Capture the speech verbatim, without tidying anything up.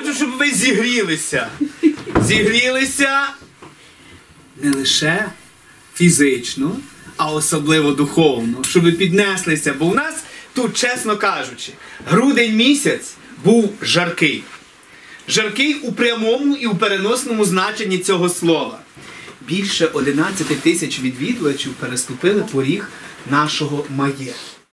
хочу, щоб ви зігрілися. Зігрілися не лише фізично, а особливо духовно, щоб ви піднеслися. Бо у нас тут, чесно кажучи, грудень місяць був жаркий. Жаркий у прямому і у переносному значенні цього слова. Більше одинадцяти тисяч відвідувачів переступили поріг нашого маєтку.